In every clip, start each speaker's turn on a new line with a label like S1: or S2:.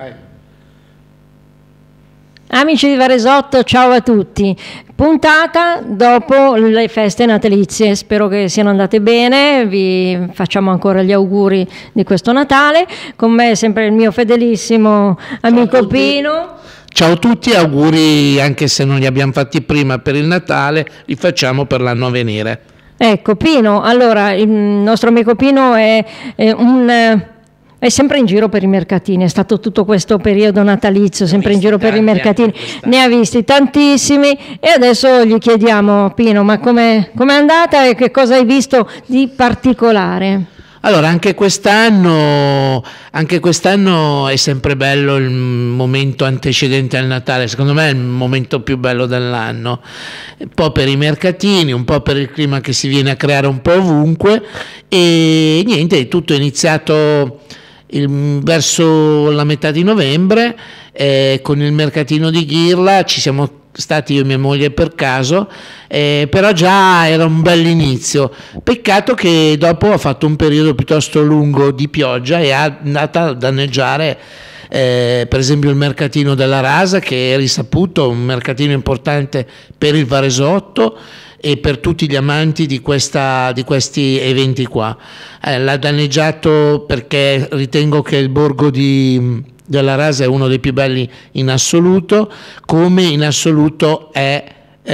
S1: Amici di Varesotto, ciao a tutti. Puntata dopo le feste natalizie, spero che siano andate bene, vi facciamo ancora gli auguri di questo Natale. Con me è sempre il mio fedelissimo amico Pino.
S2: Ciao a tutti, auguri anche se non li abbiamo fatti prima per il Natale, li facciamo per l'anno a venire.
S1: Ecco Pino, allora il nostro amico Pino è sempre in giro per i mercatini, è stato tutto questo periodo natalizio sempre in giro per i mercatini, ne ha visti tantissimi e adesso gli chiediamo, Pino, ma com'è andata e che cosa hai visto di particolare?
S2: Allora, anche quest'anno è sempre bello il momento antecedente al Natale, secondo me è il momento più bello dell'anno, un po' per i mercatini, un po' per il clima che si viene a creare un po' ovunque e niente, tutto è iniziato verso la metà di novembre con il mercatino di Ghirla, ci siamo stati io e mia moglie per caso, però già era un bell'inizio, peccato che dopo ha fatto un periodo piuttosto lungo di pioggia e è andata a danneggiare per esempio il mercatino della Rasa, che è risaputo un mercatino importante per il Varesotto e per tutti gli amanti di questi eventi qua. L'ha danneggiato perché ritengo che il borgo della Rasa è uno dei più belli in assoluto, come in assoluto è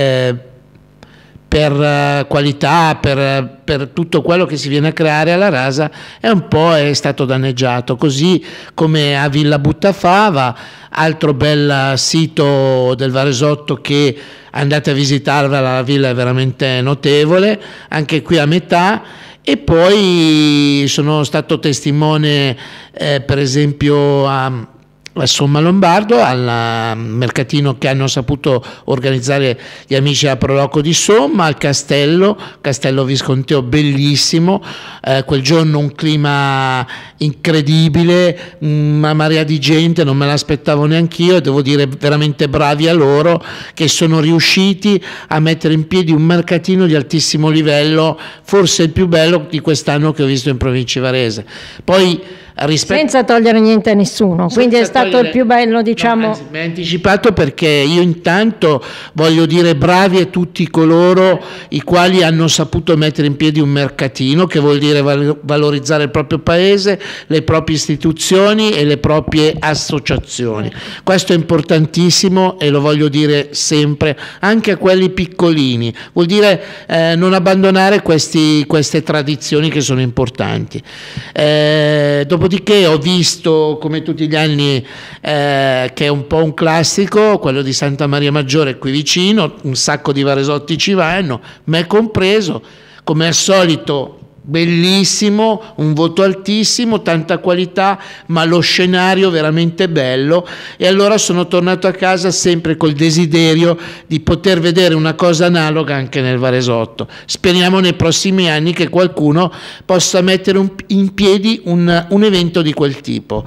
S2: per qualità, per tutto quello che si viene a creare alla Rasa, è stato danneggiato, così come a Villa Buttafava, altro bel sito del Varesotto che andate a visitarla, la villa è veramente notevole, anche qui a metà. E poi sono stato testimone per esempio a Somma Lombardo, al mercatino che hanno saputo organizzare gli amici a Proloco di Somma, al Castello Visconteo, bellissimo, quel giorno un clima incredibile, una marea di gente, non me l'aspettavo neanch'io, devo dire veramente bravi a loro che sono riusciti a mettere in piedi un mercatino di altissimo livello, forse il più bello di quest'anno che ho visto in provincia Varese. Poi
S1: senza togliere niente a nessuno, quindi è stato il più bello, diciamo.
S2: No, anzi, mi ha anticipato, perché io intanto voglio dire bravi a tutti coloro i quali hanno saputo mettere in piedi un mercatino, che vuol dire valorizzare il proprio paese, le proprie istituzioni e le proprie associazioni. Questo è importantissimo e lo voglio dire sempre, anche a quelli piccolini, vuol dire non abbandonare queste tradizioni che sono importanti. Dopodiché ho visto, come tutti gli anni, che è un po' un classico, quello di Santa Maria Maggiore qui vicino, un sacco di varesotti ci vanno, me compreso, come al solito bellissimo, un voto altissimo, tanta qualità, ma lo scenario veramente bello, e allora sono tornato a casa sempre col desiderio di poter vedere una cosa analoga anche nel Varesotto. Speriamo nei prossimi anni che qualcuno possa mettere in piedi un evento di quel tipo.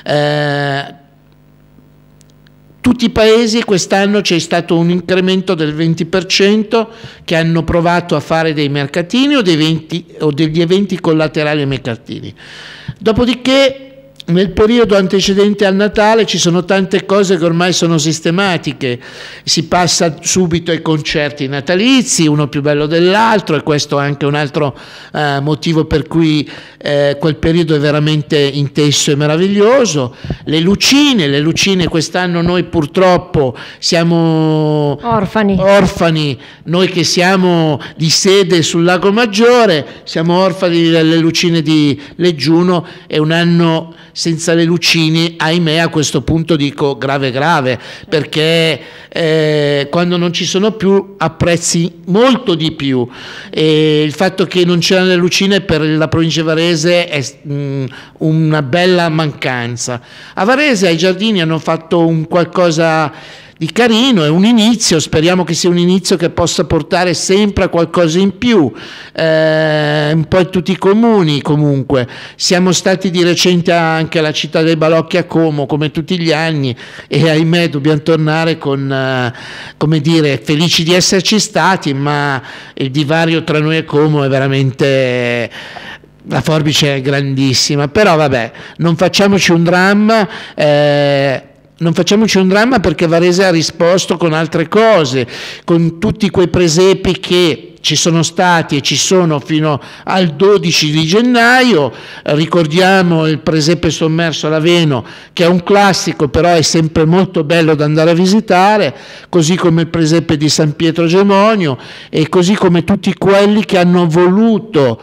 S2: Tutti i paesi quest'anno c'è stato un incremento del 20% che hanno provato a fare dei mercatini o degli eventi collaterali ai mercatini. Dopodiché nel periodo antecedente al Natale ci sono tante cose che ormai sono sistematiche, si passa subito ai concerti natalizi, uno più bello dell'altro, e questo è anche un altro motivo per cui quel periodo è veramente intenso e meraviglioso. Le lucine quest'anno noi purtroppo siamo orfani, noi che siamo di sede sul Lago Maggiore, siamo orfani delle lucine di Leggiuno, è un anno senza le lucine, ahimè. A questo punto dico grave, perché quando non ci sono più apprezzi molto di più, e il fatto che non c'erano le lucine per la provincia di Varese è una bella mancanza. A Varese ai giardini hanno fatto un qualcosa di carino, è un inizio, speriamo che sia un inizio che possa portare sempre a qualcosa in più, un po' in tutti i comuni. Comunque siamo stati di recente anche alla città dei Balocchi a Como, come tutti gli anni, e ahimè dobbiamo tornare con, come dire, felici di esserci stati, ma il divario tra noi e Como è veramente La forbice è grandissima, però vabbè, non facciamoci un dramma. Non facciamoci un dramma, perché Varese ha risposto con altre cose, con tutti quei presepi che ci sono stati e ci sono fino al 12 di gennaio. Ricordiamo il presepe sommerso all'Aveno, che è un classico, però è sempre molto bello da andare a visitare, così come il presepe di San Pietro Gemonio, e così come tutti quelli che hanno voluto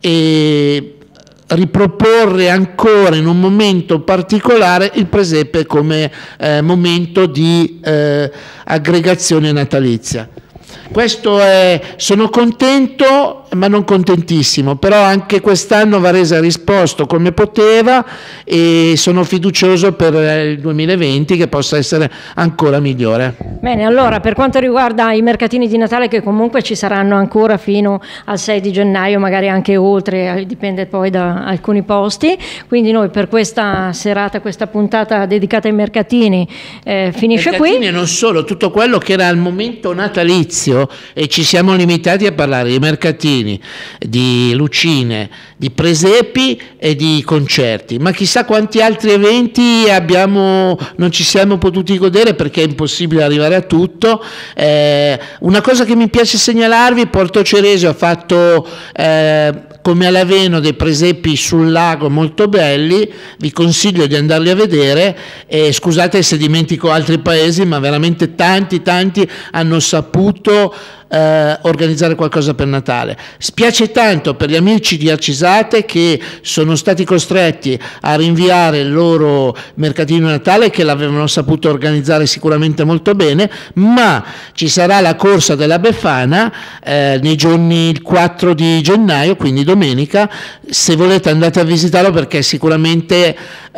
S2: riproporre ancora in un momento particolare il presepe come momento di aggregazione natalizia. Questo sono contento, ma non contentissimo, però anche quest'anno Varese ha risposto come poteva e sono fiducioso per il 2020 che possa essere ancora migliore.
S1: Bene, allora per quanto riguarda i mercatini di Natale, che comunque ci saranno ancora fino al 6 di gennaio, magari anche oltre, dipende poi da alcuni posti, quindi noi per questa serata, questa puntata dedicata ai mercatini finisce qui.
S2: E non solo, tutto quello che era al momento natalizio, e ci siamo limitati a parlare di mercatini, di lucine, di presepi e di concerti, ma chissà quanti altri eventi non ci siamo potuti godere, perché è impossibile arrivare a tutto. Una cosa che mi piace segnalarvi: Porto Ceresio ha fatto come all'Aveno dei presepi sul lago molto belli, vi consiglio di andarli a vedere, scusate se dimentico altri paesi, ma veramente tanti hanno saputo organizzare qualcosa per Natale. Spiace tanto per gli amici di Arcisate che sono stati costretti a rinviare il loro mercatino Natale, che l'avevano saputo organizzare sicuramente molto bene, ma ci sarà la corsa della Befana nei giorni il 4 di gennaio, quindi domenica. Se volete andate a visitarlo, perché sicuramente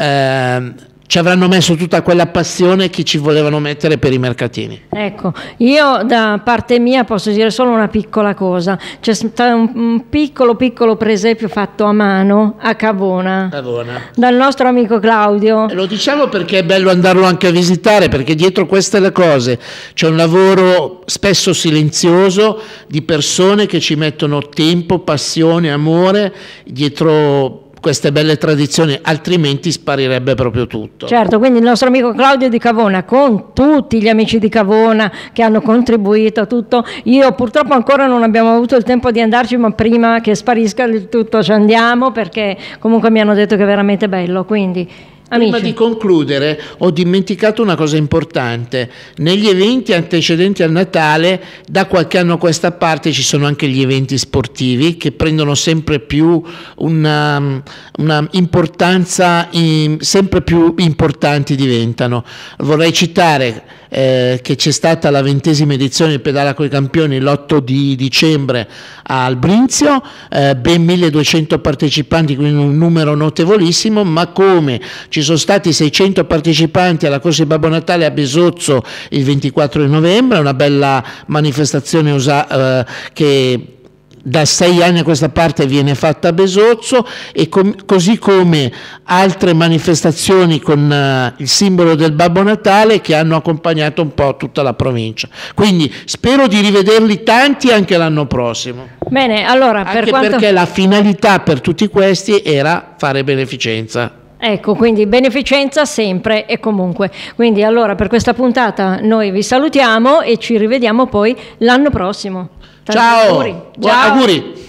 S2: ci avranno messo tutta quella passione che ci volevano mettere per i mercatini.
S1: Ecco, io da parte mia posso dire solo una piccola cosa: c'è stato un piccolo presepio fatto a mano a Cavona. Dal nostro amico Claudio.
S2: Lo diciamo perché è bello andarlo anche a visitare, perché dietro queste le cose c'è un lavoro spesso silenzioso di persone che ci mettono tempo, passione, amore dietro queste belle tradizioni, altrimenti sparirebbe proprio tutto.
S1: Certo, quindi il nostro amico Claudio di Cavona, con tutti gli amici di Cavona che hanno contribuito a tutto. Io purtroppo ancora non abbiamo avuto il tempo di andarci, ma prima che sparisca il tutto ci andiamo, perché comunque mi hanno detto che è veramente bello, quindi amici.
S2: Prima di concludere, ho dimenticato una cosa importante. Negli eventi antecedenti al Natale, da qualche anno a questa parte, ci sono anche gli eventi sportivi che prendono sempre più una importanza, sempre più importanti diventano. Vorrei citare che c'è stata la 20ª edizione del Pedala coi Campioni l'8 di dicembre al Brinzio, ben 1200 partecipanti, quindi un numero notevolissimo, ma come ci sono stati 600 partecipanti alla corsa di Babbo Natale a Besozzo il 24 di novembre, una bella manifestazione che da 6 anni a questa parte viene fatta a Besozzo, e così come altre manifestazioni con il simbolo del Babbo Natale che hanno accompagnato un po' tutta la provincia. Quindi spero di rivederli tanti anche l'anno prossimo.
S1: Bene, allora,
S2: perché la finalità per tutti questi era fare beneficenza.
S1: Ecco, quindi beneficenza sempre e comunque. Quindi allora per questa puntata noi vi salutiamo e ci rivediamo poi l'anno prossimo.
S2: Ciao, auguri.